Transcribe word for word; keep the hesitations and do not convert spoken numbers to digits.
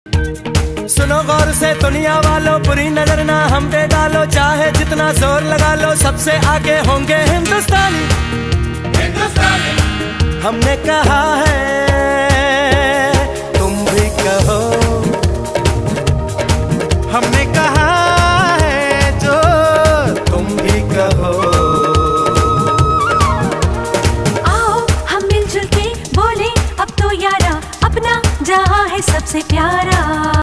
सुनो गौर से दुनिया वालों, बुरी नजर ना हम पे डालो, चाहे जितना जोर लगा लो, सबसे आगे होंगे हिंदुस्तानी। हिंदुस्तानी हमने कहा है, तुम भी कहो। हमने कहा है जो तुम भी कहो। आओ हम मिलजुल के बोले अब तो यारा, अपना जहां है सबसे प्यारा।